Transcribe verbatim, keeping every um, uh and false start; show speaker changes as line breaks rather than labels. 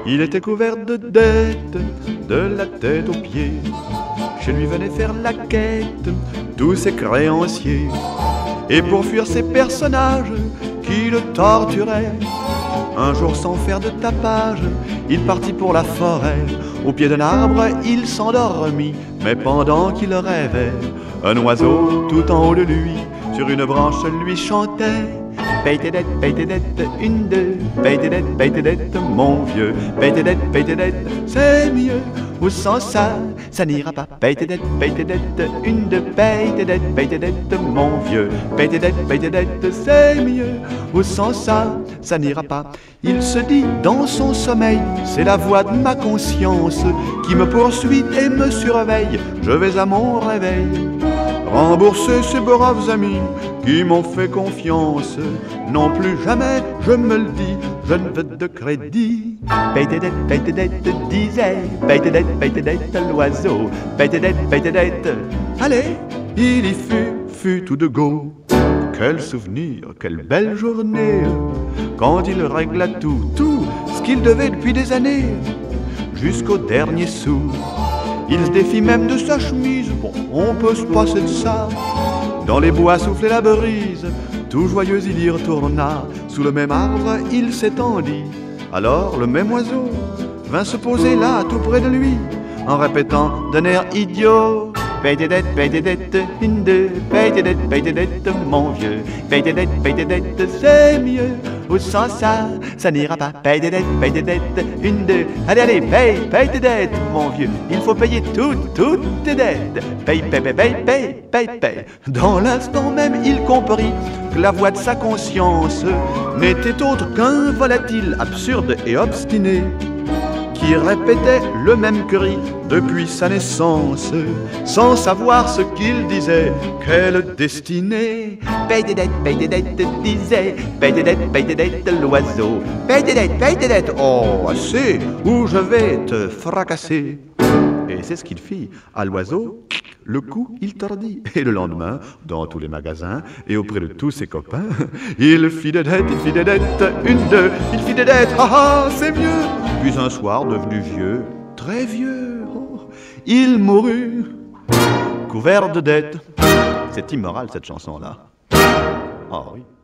Il était couvert de dettes, de la tête aux pieds. Chez lui venaient faire la quête tous ses créanciers. Et pour fuir ces personnages qui le torturaient, un jour sans faire de tapage, il partit pour la forêt. Au pied d'un arbre, il s'endormit, mais pendant qu'il rêvait, un oiseau tout en haut de lui, sur une branche, lui chantait: paye tes dettes, paye tes dettes, une, deux, paye tes dettes, paye tes dettes, mon vieux, paye tes dettes, paye tes dettes, c'est mieux, ou sans ça, ça n'ira pas. Paye tes dettes, paye tes dettes, une, deux, paye tes dettes, paye tes dettes, mon vieux, paye tes dettes, paye tes dettes, c'est mieux, ou sans ça, ça n'ira pas. Il se dit dans son sommeil, c'est la voix de ma conscience qui me poursuit et me surveille, je vais à mon réveil rembourser ces braves amis qui m'ont fait confiance. Non plus jamais, je me le dis, je ne veux de crédit. Paye tes dettes, paye tes dettes, disait, paye tes dettes, paye tes dettes, l'oiseau, paye tes dettes, paye tes dettes. Allez, il y fut, fut tout de go. Quel souvenir, quelle belle journée, quand il régla tout, tout ce qu'il devait depuis des années, jusqu'au dernier sou. Il se défit même de sa chemise, bon, on peut se passer de ça. Dans les bois soufflait la brise, tout joyeux il y retourna. Sous le même arbre il s'étendit, alors le même oiseau vint se poser là, tout près de lui, en répétant d'un air idiot: paye tes dettes, paye tes dettes, une, deux, paye tes dettes, paye tes dettes, mon vieux, paye tes dettes, paye tes dettes, c'est mieux, ou sans ça, ça n'ira pas. Paye tes dettes, paye tes dettes, une, deux, allez, allez, paye, paye tes dettes, mon vieux, il faut payer toutes, toutes tes dettes. Paye, paye, paye, paye, paye, paye, paye. Dans l'instant même, il comprit que la voix de sa conscience n'était autre qu'un volatile absurde et obstiné, qui répétait le même cri depuis sa naissance, sans savoir ce qu'il disait. Quelle destinée! Paye tes dettes, paye tes dettes, disait, paye tes dettes, paye tes dettes, l'oiseau, paye tes dettes, paye tes dettes, oh, assez, ou je vais te fracasser. Et c'est ce qu'il fit à l'oiseau. Le cou, il tordit. Et le lendemain, dans tous les magasins et auprès de tous ses copains, il fit des dettes, il fit des dettes, une, deux, il fit des dettes, ah ah, c'est mieux. Puis un soir, devenu vieux, très vieux, oh, il mourut, couvert de dettes. C'est immoral cette chanson-là. Ah oui.